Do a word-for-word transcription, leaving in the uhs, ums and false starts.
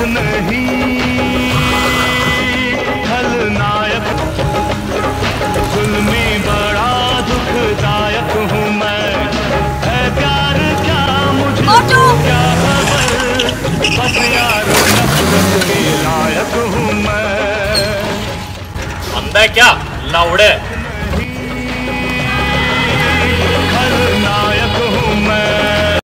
नहीं खलनायक, जुल्मी बड़ा दुखदायक हूँ मैं। है प्यार क्या मुझे क्या खबर, बस यार नफरत के लायक हूँ मैं। अंधा क्या लौड़े